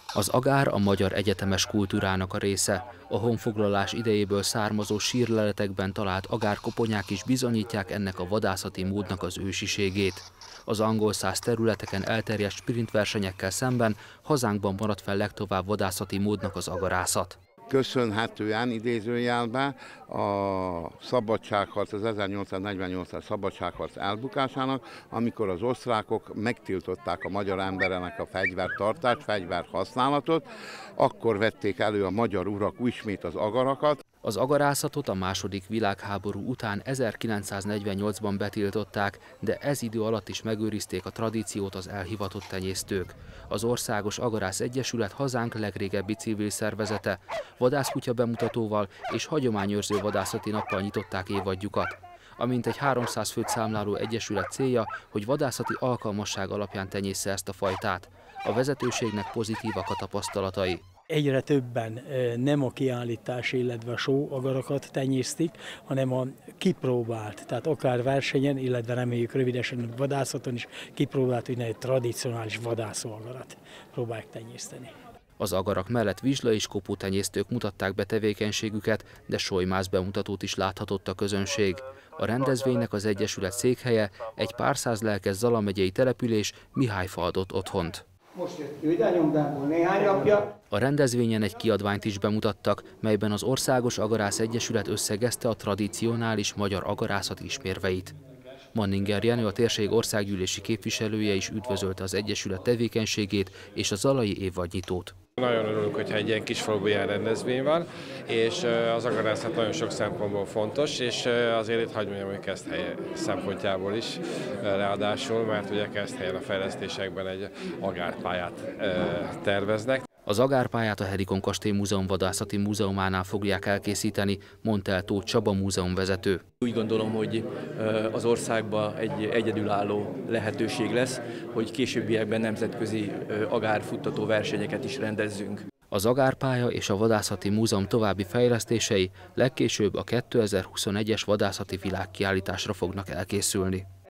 Az agár a magyar egyetemes kultúrának a része. A honfoglalás idejéből származó sírleletekben talált agárkoponyák is bizonyítják ennek a vadászati módnak az ősiségét. Az angol száz területeken elterjedt sprintversenyekkel szemben hazánkban maradt fel legtovább vadászati módnak az agarászat. Köszönhetően idézőjelben a szabadságharc, az 1848-as szabadságharc elbukásának, amikor az osztrákok megtiltották a magyar embereknek a fegyvertartást, fegyverhasználatot, akkor vették elő a magyar urak ismét az agarakat. Az agarászatot a II. Világháború után 1948-ban betiltották, de ez idő alatt is megőrizték a tradíciót az elhivatott tenyésztők. Az Országos Agarász Egyesület hazánk legrégebbi civil szervezete, vadászkutya bemutatóval és hagyományőrző vadászati nappal nyitották évadjukat. A mintegy 300 főt számláló egyesület célja, hogy vadászati alkalmasság alapján tenyéssze ezt a fajtát. A vezetőségnek pozitívak a tapasztalatai. Egyre többen nem a kiállítási, illetve a show agarakat tenyésztik, hanem a kipróbált, tehát akár versenyen, illetve reméljük rövidesen vadászaton is kipróbált, úgynevezett tradicionális vadászóagarat próbálják tenyészteni. Az agarak mellett vizsla- és kopótenyésztők mutatták be tevékenységüket, de solymász bemutatót is láthatott a közönség. A rendezvénynek az egyesület székhelye egy pár száz lelkes Zala megyei település, Mihályfa adott otthont. Most jött Ildányomdából néhány napja. A rendezvényen egy kiadványt is bemutattak, melyben az Országos Agarász Egyesület összegezte a tradicionális magyar agarászat ismérveit. Manninger Jenő, a térség országgyűlési képviselője is üdvözölte az egyesület tevékenységét és a zalai évadnyitót. Nagyon örülök, hogyha egy ilyen kisfaluban ilyen rendezvény van, és az agarászat nagyon sok szempontból fontos, és azért itt hadd mondjam, hogy Keszthely szempontjából is ráadásul, mert ugye Keszthelyen a fejlesztésekben egy agárpályát terveznek. Az agárpályát a Hedikon Kastély Múzeum Vadászati Múzeumánál fogják elkészíteni, mondta el Tóth Csaba múzeumvezető. Úgy gondolom, hogy az országban egy egyedülálló lehetőség lesz, hogy későbbiekben nemzetközi agárfuttató versenyeket is rendezzünk. Az agárpálya és a Vadászati Múzeum további fejlesztései legkésőbb a 2021-es vadászati világkiállításra fognak elkészülni.